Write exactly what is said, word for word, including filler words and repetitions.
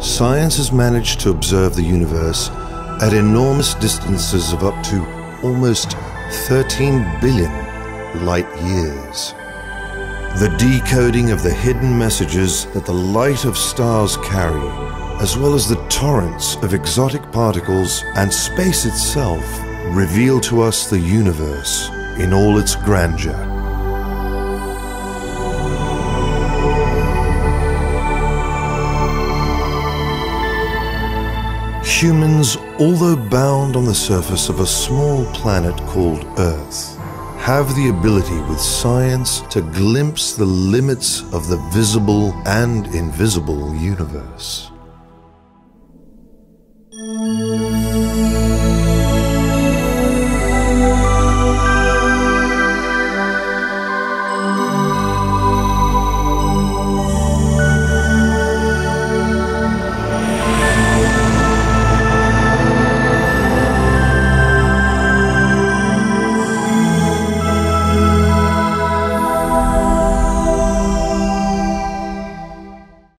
science has managed to observe the universe at enormous distances of up to almost thirteen billion light years. The decoding of the hidden messages that the light of stars carry, as well as the torrents of exotic particles and space itself, reveal to us the universe in all its grandeur. Humans, although bound on the surface of a small planet called Earth, have the ability with science to glimpse the limits of the visible and invisible universe.